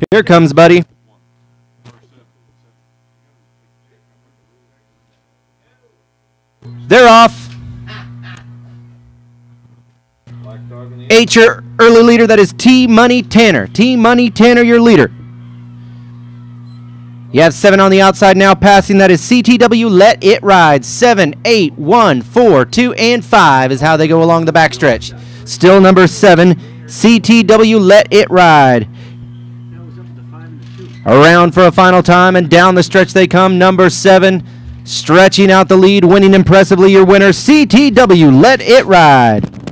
Here comes, buddy. They're off. 8, your early leader. That is T-Money Tanner. T-Money Tanner, your leader. You have 7 on the outside now passing. That is CTW Let It Ride. 7, 8, 1, 4, 2, and 5 is how they go along the backstretch. Still number 7, CTW Let It Ride. Around for a final time, and down the stretch they come. Number 7, stretching out the lead, winning impressively, your winner, CTW Let It Ride.